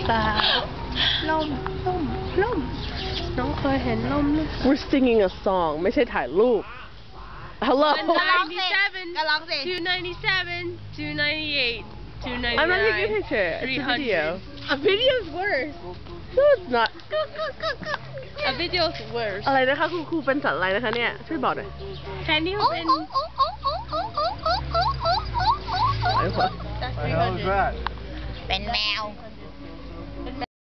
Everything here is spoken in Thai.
เปล่าล่มน้องเคยเห็นล่มหรือเปล่า We're singing a song ไม่ใช่ถ่ายรูป Hello 297 298 299 I'm not taking a picture it's a video A video is worse No it's not A video is worse อะไรนะคะคุณครูเป็นสัตว์อะไรนะคะเนี่ยช่วยบอกหน่อย Can you in อะไรวะ That's 300 How's that? เป็นแมว